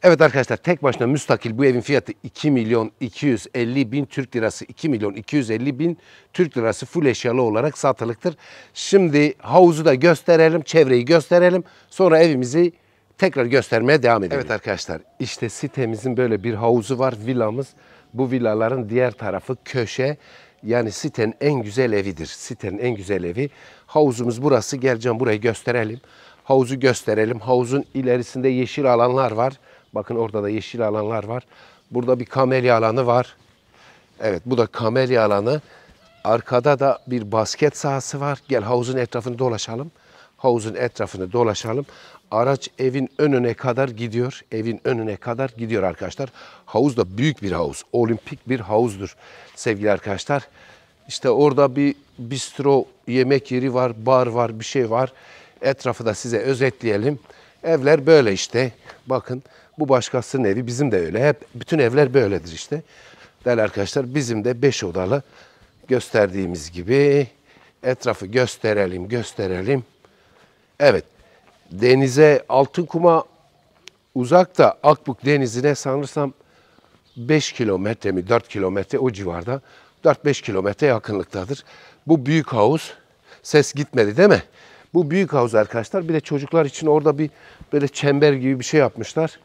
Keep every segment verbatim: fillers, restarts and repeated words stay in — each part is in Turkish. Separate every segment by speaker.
Speaker 1: Evet arkadaşlar, tek başına müstakil bu evin fiyatı iki milyon iki yüz elli bin Türk lirası. iki milyon iki yüz elli bin Türk lirası full eşyalı olarak satılıktır. Şimdi havuzu da gösterelim, çevreyi gösterelim. Sonra evimizi tekrar göstermeye devam edelim. Evet arkadaşlar, işte sitemizin böyle bir havuzu var, villamız. Bu villaların diğer tarafı köşe. Yani sitenin en güzel evidir. Sitenin en güzel evi. Havuzumuz burası. Geleceğim, burayı gösterelim. Havuzu gösterelim. Havuzun ilerisinde yeşil alanlar var. Bakın orada da yeşil alanlar var. Burada bir kamelya alanı var. Evet, bu da kamelya alanı. Arkada da bir basket sahası var. Gel havuzun etrafını dolaşalım. Havuzun etrafını dolaşalım. Araç evin önüne kadar gidiyor. Evin önüne kadar gidiyor arkadaşlar. Havuz da büyük bir havuz. Olimpik bir havuzdur sevgili arkadaşlar. İşte orada bir bistro, yemek yeri var, bar var, bir şey var. Etrafı da size özetleyelim. Evler böyle işte. Bakın, bu başkasının evi, bizim de öyle. Hep bütün evler böyledir işte. Değerli arkadaşlar, bizim de beş odalı gösterdiğimiz gibi. Etrafı gösterelim, gösterelim. Evet, denize, Altınkum'a uzakta, Akbük Denizi'ne sanırsam beş kilometre mi, dört kilometre o civarda. dört beş kilometre yakınlıktadır. Bu büyük havuz. Ses gitmedi değil mi? Bu büyük havuz arkadaşlar. Bir de çocuklar için orada bir böyle çember gibi bir şey yapmışlar.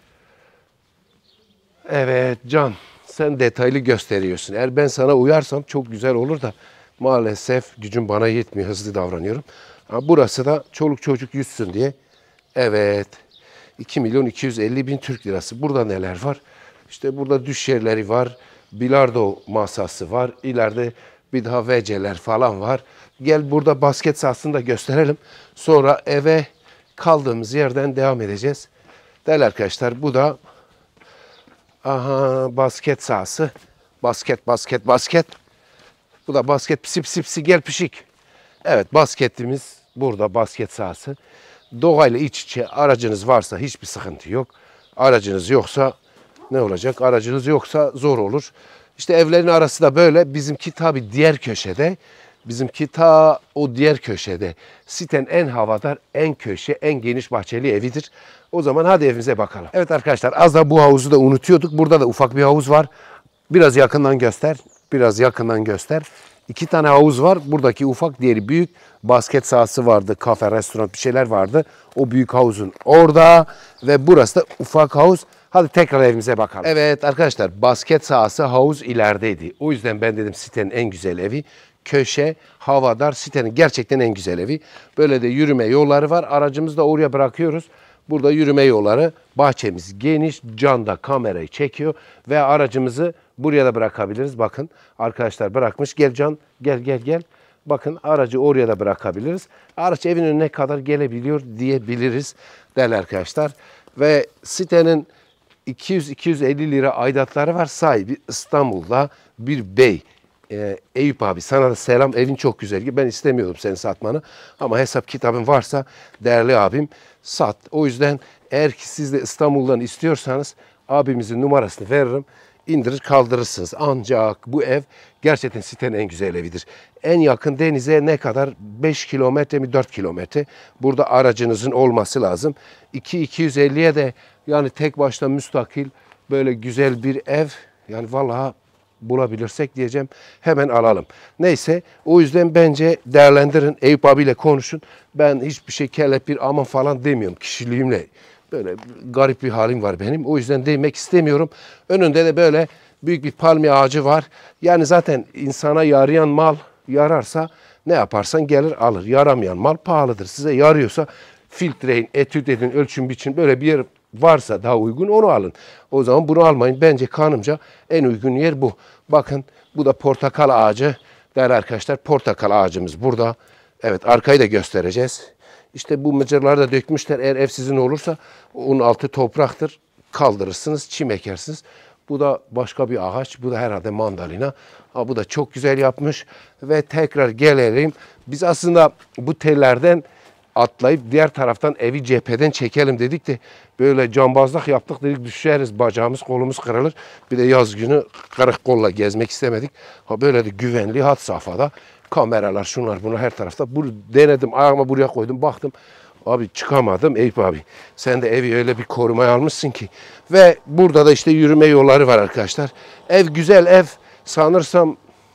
Speaker 1: Evet Can, sen detaylı gösteriyorsun. Eğer ben sana uyarsam çok güzel olur da maalesef gücüm bana yetmiyor, hızlı davranıyorum. Ama burası da çoluk çocuk yüzsün diye. Evet, iki milyon iki yüz elli bin Türk lirası. Burada neler var? İşte burada düş yerleri var. Bilardo masası var. İleride bir daha V C'ler falan var. Gel burada basket sahasını da gösterelim. Sonra eve kaldığımız yerden devam edeceğiz. Değerli arkadaşlar, bu da aha, basket sahası. Basket, basket, basket. Bu da basket, pisi pisi pisi, gel pişik. Evet, basketimiz burada, basket sahası. Doğayla iç içe, aracınız varsa hiçbir sıkıntı yok. Aracınız yoksa ne olacak? Aracınız yoksa zor olur. İşte evlerin arası da böyle. Bizimki tabii diğer köşede. Bizimki ta o diğer köşede. Sitenin en havadar, en köşe, en geniş bahçeli evidir. O zaman hadi evimize bakalım. Evet arkadaşlar, az da bu havuzu da unutuyorduk. Burada da ufak bir havuz var. Biraz yakından göster. Biraz yakından göster. İki tane havuz var. Buradaki ufak, diğeri büyük. Basket sahası vardı, kafe, restoran bir şeyler vardı. O büyük havuzun orada ve burası da ufak havuz. Hadi tekrar evimize bakalım. Evet arkadaşlar, basket sahası, havuz ilerideydi. O yüzden ben dedim sitenin en güzel evi. Köşe, havadar, sitenin gerçekten en güzel evi. Böyle de yürüme yolları var. Aracımızı da oraya bırakıyoruz. Burada yürüme yolları, bahçemiz geniş, Can da kamerayı çekiyor ve aracımızı buraya da bırakabiliriz. Bakın arkadaşlar bırakmış. Gel Can, gel gel gel. Bakın aracı oraya da bırakabiliriz. Araç evin önüne kadar gelebiliyor diyebiliriz değerli arkadaşlar. Ve sitenin iki yüz iki yüz elli lira aidatları var. Sahibi İstanbul'da bir bey. Ee, Eyüp abi, sana da selam. Evin çok güzel. Ben istemiyordum seni satmanı. Ama hesap kitabın varsa değerli abim sat. O yüzden eğer ki siz de İstanbul'dan istiyorsanız abimizin numarasını veririm. İndirir kaldırırsınız. Ancak bu ev gerçekten sitenin en güzel evidir. En yakın denize ne kadar? beş kilometre mi, dört kilometre. Burada aracınızın olması lazım. iki iki yüz elliye de yani tek başına müstakil böyle güzel bir ev. Yani vallahi bulabilirsek diyeceğim, hemen alalım. Neyse, o yüzden bence değerlendirin. Eyüp abiyle konuşun. Ben hiçbir şey kelepir aman falan demiyorum kişiliğimle. Böyle garip bir halim var benim. O yüzden değmek istemiyorum. Önünde de böyle büyük bir palmiye ağacı var. Yani zaten insana yarayan mal yararsa ne yaparsan gelir alır. Yaramayan mal pahalıdır. Size yarıyorsa filtreyin, etüt edin, ölçün biçin. Böyle bir yer varsa daha uygun onu alın. O zaman bunu almayın. Bence kanımca en uygun yer bu. Bakın bu da portakal ağacı. Değerli arkadaşlar, portakal ağacımız burada. Evet, arkayı da göstereceğiz. İşte bu mıcırları da dökmüşler. Eğer ev sizin olursa onun altı topraktır. Kaldırırsınız, çim ekersiniz. Bu da başka bir ağaç. Bu da herhalde mandalina. Ha, bu da çok güzel yapmış. Ve tekrar gelelim. Biz aslında bu tellerden atlayıp diğer taraftan evi cepheden çekelim dedik de böyle cambazlık yaptık dedik, düşeriz, bacağımız kolumuz kırılır. Bir de yaz günü kırık kolla gezmek istemedik. Ha, böyle de güvenli had safhada kameralar şunlar bunlar her tarafta. Bunu denedim, ayağıma buraya koydum, baktım Abi çıkamadım Eyüp abi. Sen de evi öyle bir korumaya almışsın ki. Ve burada da işte yürüme yolları var arkadaşlar. Ev güzel ev. Sanırsam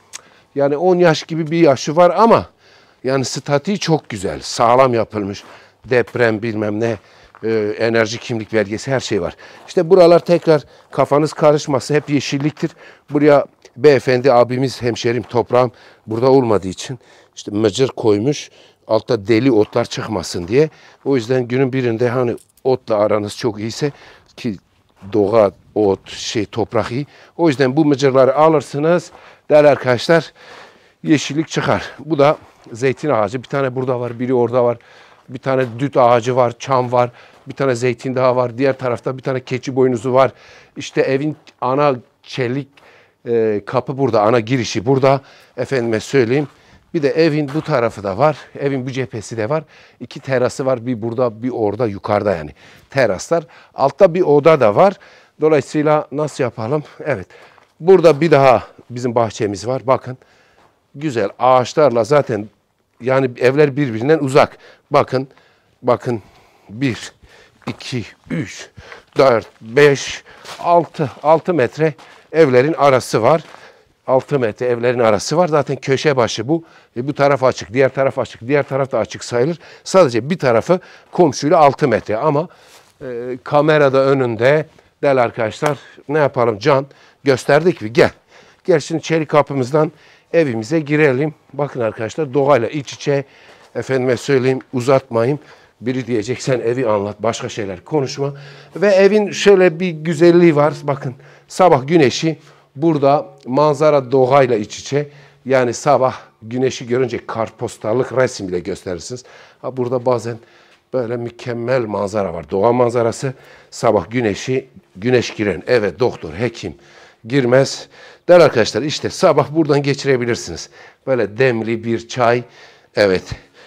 Speaker 1: yani on yaş gibi bir yaşı var ama yani statiği çok güzel. Sağlam yapılmış. Deprem bilmem ne. e, enerji kimlik belgesi her şey var. İşte buralar tekrar kafanız karışması hep yeşilliktir. Buraya beyefendi abimiz hemşerim toprağım burada olmadığı için işte mıcır koymuş. Altta deli otlar çıkmasın diye. O yüzden günün birinde hani otla aranız çok iyiyse ki doğa, ot, şey toprak iyi. O yüzden bu mıcırları alırsınız değerli arkadaşlar. Yeşillik çıkar. Bu da zeytin ağacı. Bir tane burada var, biri orada var. Bir tane düt ağacı var, çam var. Bir tane zeytin daha var. Diğer tarafta bir tane keçi boynuzu var. İşte evin ana çelik e, kapı burada, ana girişi burada. Efendime söyleyeyim. Bir de evin bu tarafı da var. Evin bu cephesi de var. İki terası var. Bir burada, bir orada, yukarıda yani. Teraslar. Altta bir oda da var. Dolayısıyla nasıl yapalım? Evet. Burada bir daha bizim bahçemiz var. Bakın. Güzel ağaçlarla zaten yani evler birbirinden uzak. Bakın. Bakın. Bir, iki, üç, dört, beş, altı. Altı metre evlerin arası var. altı metre evlerin arası var. Zaten köşe başı bu. E bu taraf açık, diğer taraf açık, diğer taraf da açık sayılır. Sadece bir tarafı komşuyla altı metre ama e, kamerada önünde değerli arkadaşlar ne yapalım Can gösterdik mi? Gel. Gel şimdi çelik kapımızdan evimize girelim. Bakın arkadaşlar doğayla iç içe efendime söyleyeyim uzatmayayım. Biri diyecek sen evi anlat başka şeyler konuşma. Ve evin şöyle bir güzelliği var. Bakın sabah güneşi burada manzara doğayla iç içe. Yani sabah güneşi görünce kartpostallık resim bile gösterirsiniz. Ha burada bazen böyle mükemmel manzara var. Doğa manzarası sabah güneşi güneş giren evet doktor hekim girmez. Değerli arkadaşlar işte sabah buradan geçirebilirsiniz. Böyle demli bir çay. Evet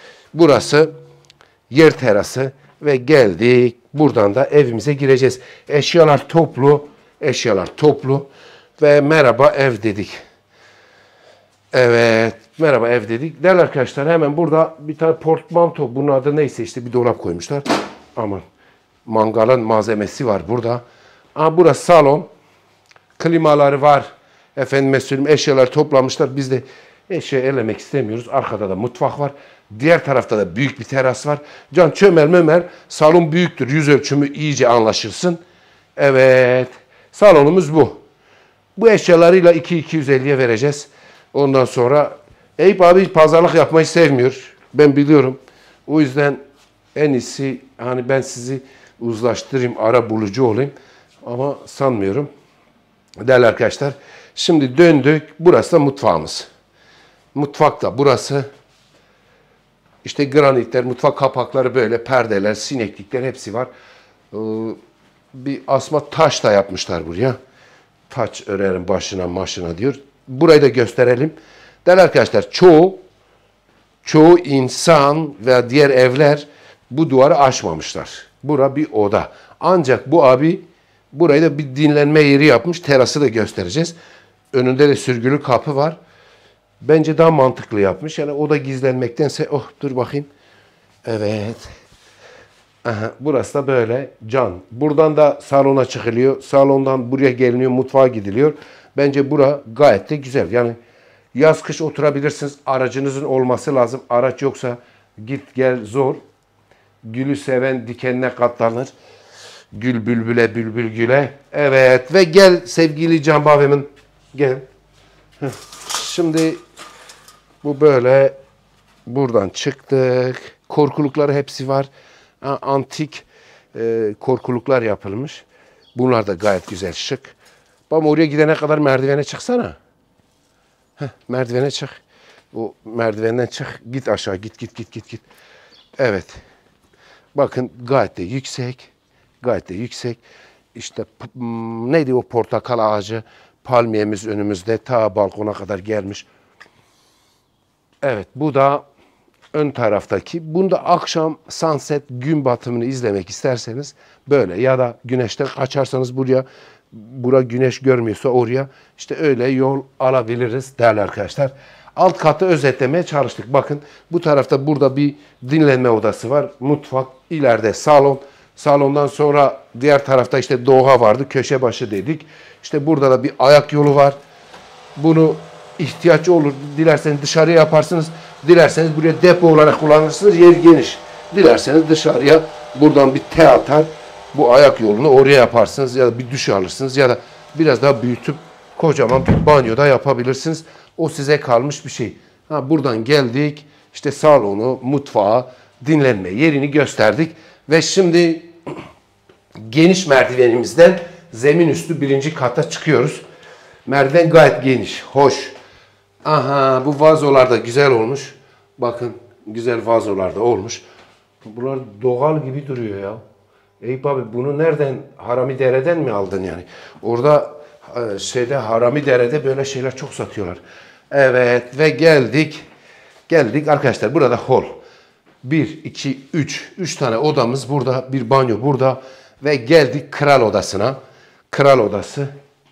Speaker 1: burası yer terası ve geldik. Buradan da evimize gireceğiz. Eşyalar toplu. Eşyalar toplu. Ve merhaba ev dedik. Evet. Merhaba ev dedik. Değerli arkadaşlar hemen burada bir tane portmanto. Bunun adı neyse işte bir dolap koymuşlar. Aman. Mangalın malzemesi var burada. Ama burası salon. Klimaları var. Efendime söyleyeyim eşyalar toplamışlar. Biz de eşya elemek istemiyoruz. Arkada da mutfak var. Diğer tarafta da büyük bir teras var. Can çömel mömer. Salon büyüktür. Yüz ölçümü iyice anlaşılsın. Evet. Salonumuz bu. Bu eşyalarıyla iki bin iki yüz elliye vereceğiz. Ondan sonra Eyüp abi pazarlık yapmayı sevmiyor. Ben biliyorum. O yüzden en iyisi hani ben sizi uzlaştırayım, ara bulucu olayım. Ama sanmıyorum. Değerli arkadaşlar. Şimdi döndük. Burası da mutfağımız. Mutfakta burası. İşte granitler, mutfak kapakları böyle, perdeler, sineklikler hepsi var. Ee, bir asma taş da yapmışlar buraya. Taç örerim başına maşına diyor. Burayı da gösterelim. Değerli arkadaşlar çoğu çoğu insan ve diğer evler bu duvarı aşmamışlar. Bura bir oda. Ancak bu abi burayı da bir dinlenme yeri yapmış. Terası da göstereceğiz. Önünde de sürgülü kapı var. Bence daha mantıklı yapmış. Yani o da gizlenmektense oh dur bakayım. Evet. Aha, burası da böyle can. Buradan da salona çıkılıyor. Salondan buraya geliniyor. Mutfağa gidiliyor. Bence bura gayet de güzel. Yani yaz kış oturabilirsiniz. Aracınızın olması lazım. Araç yoksa git gel zor. Gülü seven dikenine katlanır. Gül bülbüle bülbül güle. Evet ve gel sevgili Can Bavem'in. Gel. Şimdi bu böyle buradan çıktık. Korkulukları hepsi var. Antik e, korkuluklar yapılmış. Bunlar da gayet güzel, şık. Baba oraya gidene kadar merdivene çıksana. Heh, merdivene çık. O merdivenden çık. Git aşağı. Git git git git git. Evet. Bakın gayet de yüksek. Gayet de yüksek. İşte neydi o portakal ağacı? Palmiyemiz önümüzde. Ta balkona kadar gelmiş. Evet bu da ön taraftaki. Bunda akşam sunset gün batımını izlemek isterseniz böyle ya da güneşten kaçarsanız buraya bura güneş görmüyorsa oraya işte öyle yol alabiliriz değerli arkadaşlar. Alt katı özetlemeye çalıştık. Bakın bu tarafta burada bir dinlenme odası var. Mutfak, ileride salon. Salondan sonra diğer tarafta işte doğa vardı. Köşe başı dedik. İşte burada da bir ayak yolu var. Bunu ihtiyaç olur. Dilerseniz dışarıya yaparsınız. Dilerseniz buraya depo olarak kullanırsınız. Yer geniş. Dilerseniz dışarıya buradan bir T atar. Bu ayak yolunu oraya yaparsınız. Ya da bir duş alırsınız. Ya da biraz daha büyütüp kocaman bir banyoda yapabilirsiniz. O size kalmış bir şey. Ha, buradan geldik. İşte salonu, mutfağı, dinlenme yerini gösterdik. Ve şimdi geniş merdivenimizden zemin üstü birinci kata çıkıyoruz. Merdiven gayet geniş, hoş. Aha, bu vazolar da güzel olmuş. Bakın güzel vazolar da olmuş. Bunlar doğal gibi duruyor ya. Eyüp abi bunu nereden, Haramidere'den mi aldın yani? Orada şeyde Haramidere'de böyle şeyler çok satıyorlar. Evet ve geldik. Geldik arkadaşlar, burada hol. bir, iki, üç. üç tane odamız burada. Bir banyo burada. Ve geldik kral odasına. Kral odası.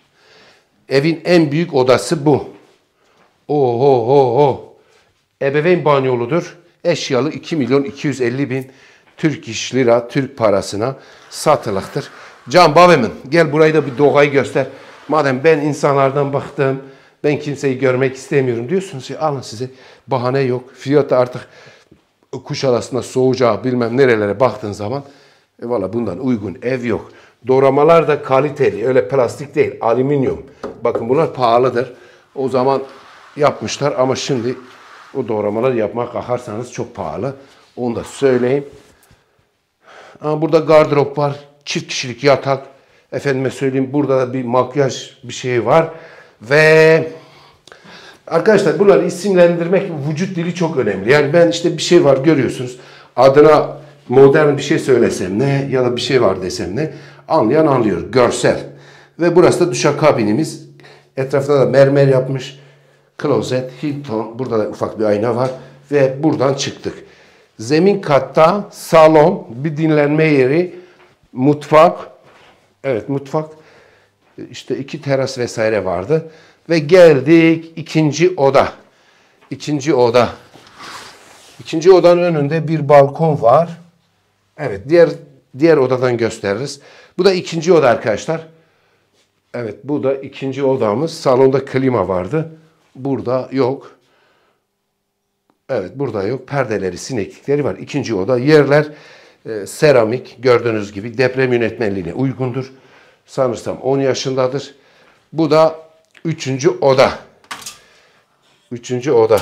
Speaker 1: Evin en büyük odası bu. Oho ho ho. Ebeveyn banyoludur. Eşyalı iki milyon iki yüz elli bin Türk iş lira, Türk parasına satılıktır. Can babamın gel burayı da bir doğayı göster. Madem ben insanlardan baktım, ben kimseyi görmek istemiyorum diyorsunuz ki alın size, bahane yok. Fiyatı artık Kuşadası'nda soğucağı bilmem nerelere baktığın zaman e valla bundan uygun ev yok. Doğramalar da kaliteli, öyle plastik değil, alüminyum. Bakın bunlar pahalıdır. O zaman yapmışlar ama şimdi o doğramaları yapmak kalkarsanız çok pahalı. Onu da söyleyeyim. Ama burada gardırop var, çift kişilik yatak. Efendime söyleyeyim, burada da bir makyaj bir şey var. Ve arkadaşlar bunları isimlendirmek, vücut dili çok önemli. Yani ben işte bir şey var görüyorsunuz. Adına modern bir şey söylesem ne ya da bir şey var desem ne, anlayan anlıyor. Görsel. Ve burası da duşakabinimiz. Etrafında da mermer yapmış. Klozet, Hilton. Burada da ufak bir ayna var. Ve buradan çıktık. Zemin katta salon, bir dinlenme yeri, mutfak. Evet mutfak. İşte iki teras vesaire vardı. Ve geldik ikinci oda. İkinci oda. İkinci odanın önünde bir balkon var. Evet, diğer diğer odadan gösteririz. Bu da ikinci oda arkadaşlar. Evet, bu da ikinci odamız. Salonda klima vardı. Burada yok. Evet, burada yok. Perdeleri, sineklikleri var. İkinci oda. Yerler e, seramik. Gördüğünüz gibi deprem yönetmenliğine uygundur. Sanırsam on yaşındadır. Bu da üçüncü oda. Üçüncü oda.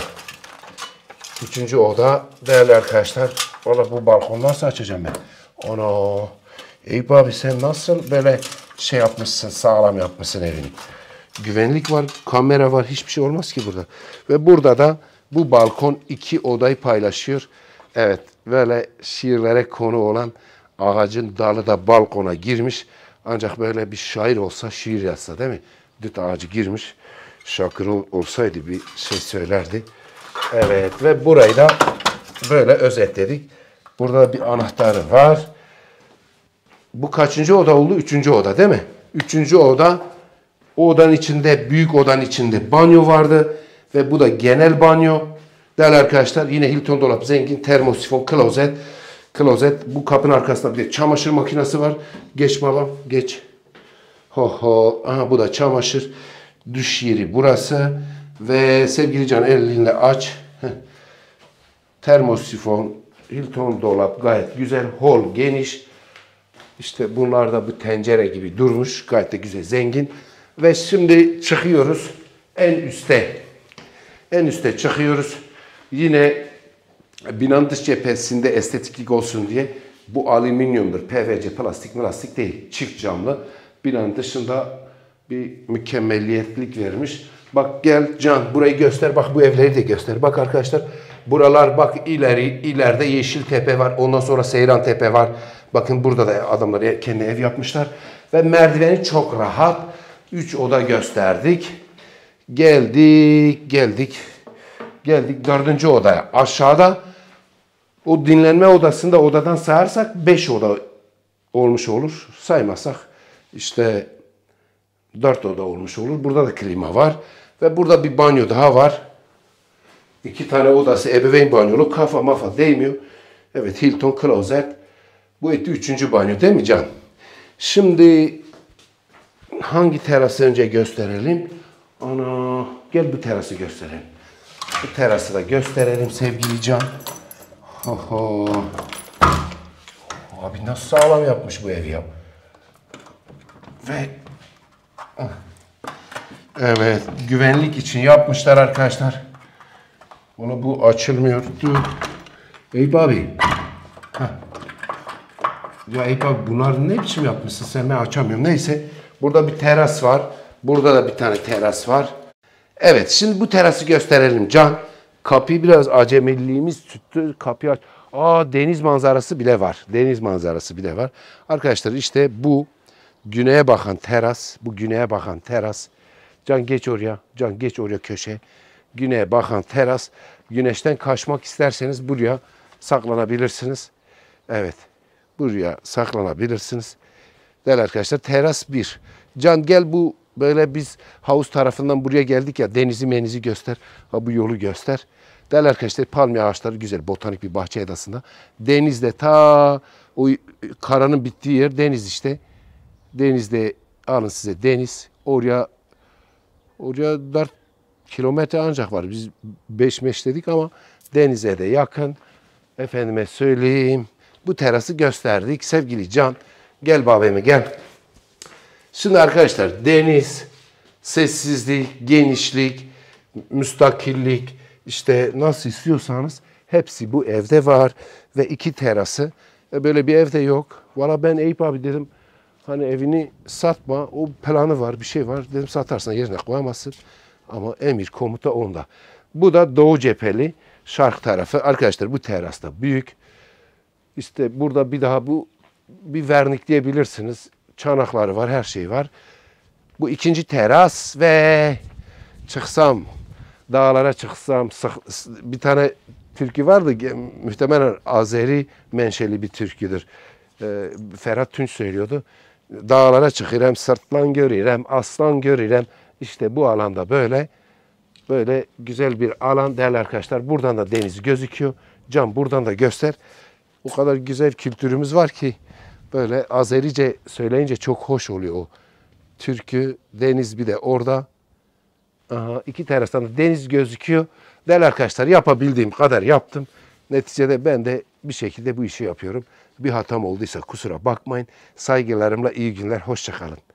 Speaker 1: Üçüncü oda. Değerli arkadaşlar. Valla bu balkon nasıl açacağım ben? Ana. Eyüp abi sen nasıl böyle şey yapmışsın, sağlam yapmışsın evini. Güvenlik var, kamera var, hiçbir şey olmaz ki burada. Ve burada da bu balkon iki odayı paylaşıyor. Evet, böyle şiirlere konu olan ağacın dalı da balkona girmiş. Ancak böyle bir şair olsa, şiir yazsa değil mi? Düt ağacı girmiş. Şakir olsaydı bir şey söylerdi. Evet ve burayı da böyle özetledik. Burada bir anahtarı var. Bu kaçıncı oda oldu? Üçüncü oda değil mi? Üçüncü oda. O odanın içinde, büyük odanın içinde banyo vardı. Ve bu da genel banyo. Değerli arkadaşlar yine Hilton dolap, zengin, termosifon, klozet. Klozet. Bu kapının arkasında bir çamaşır makinesi var. Geç babam, geç. Ho ho. Aha bu da çamaşır. Duş yeri burası. Ve sevgili Can elinle aç. Heh. Termosifon, Hilton dolap gayet güzel. Hol geniş. İşte bunlar da bu tencere gibi durmuş. Gayet de güzel, zengin. Ve şimdi çıkıyoruz en üste. En üste çıkıyoruz. Yine binanın dış cephesinde estetiklik olsun diye bu alüminyumdur. P V C, plastik, plastik değil. Çift camlı. Binanın dışında bir mükemmelliyetlik vermiş. Bak gel Can burayı göster. Bak bu evleri de göster. Bak arkadaşlar buralar bak ileri ileride Yeşiltepe var. Ondan sonra Seyrantepe var. Bakın burada da adamlar kendi ev yapmışlar. Ve merdiveni çok rahat. Üç oda gösterdik. Geldik, geldik. Geldik dördüncü odaya. Aşağıda o dinlenme odasında odadan sayarsak beş oda olmuş olur. Saymazsak işte dört oda olmuş olur. Burada da klima var. Ve burada bir banyo daha var. İki tane odası, ebeveyn banyolu, kafa mafa değmiyor. Evet, Hilton klozet. Bu etti üçüncü banyo değil mi Can? Şimdi hangi terası önce gösterelim? Ana, gel bu terası gösterelim. Bu terası da gösterelim sevgili Can. Oho. Abi nasıl sağlam yapmış bu ev ya. Ve evet, güvenlik için yapmışlar arkadaşlar. Bunu bu açılmıyor. Dur. Eyüp abi. Heh. Ya Eyüp abi bunlar ne biçim yapmışsın sen, ben açamıyorum. Neyse, burada bir teras var. Burada da bir tane teras var. Evet, şimdi bu terası gösterelim Can. Kapıyı biraz acemiliğimiz tuttu. Kapıyı aç. Aa, deniz manzarası bile var. Deniz manzarası bile var. Arkadaşlar işte bu güneye bakan teras. Bu güneye bakan teras. Can geç oraya. Can geç oraya köşe. Güneye bakan teras. Güneşten kaçmak isterseniz buraya saklanabilirsiniz. Evet. Buraya saklanabilirsiniz. Değerli arkadaşlar, teras bir. Can gel, bu böyle biz havuz tarafından buraya geldik ya, denizi menizi göster. Ha, bu yolu göster. Değerli arkadaşlar, palmiye ağaçları güzel, botanik bir bahçe edasında. Denizde ta o karanın bittiği yer deniz işte. Denizde alın size deniz. Oraya oraya dört kilometre ancak var. Biz beş meş dedik ama denize de yakın. Efendime söyleyeyim. Bu terası gösterdik. Sevgili Can, gel babeme gel. Şimdi arkadaşlar, deniz, sessizlik, genişlik, müstakillik, işte nasıl istiyorsanız hepsi bu evde var. Ve iki terası. E böyle bir evde yok. Valla ben Eyüp abi dedim, hani evini satma, o planı var, bir şey var. Dedim satarsan yerine koyamazsın. Ama emir komuta onda. Bu da doğu cepheli şark tarafı. Arkadaşlar bu teras da büyük. İşte burada bir daha bu bir vernik diyebilirsiniz. Çanakları var, her şey var. Bu ikinci teras ve çıksam, dağlara çıksam, bir tane türkü vardı, muhtemelen Azeri menşeli bir türküdür. Ee, Ferhat Tunç söylüyordu. Dağlara çıkırım, sırtlan görürüm, aslan görürüm. İşte bu alanda böyle, böyle güzel bir alan değerli arkadaşlar. Buradan da deniz gözüküyor. Can buradan da göster. O kadar güzel kültürümüz var ki böyle Azerice söyleyince çok hoş oluyor o. Türkü, deniz bir de orada. Aha, iki terastan da deniz gözüküyor. Değerli arkadaşlar, yapabildiğim kadar yaptım. Neticede ben de bir şekilde bu işi yapıyorum. Bir hatam olduysa kusura bakmayın. Saygılarımla iyi günler, hoşça kalın.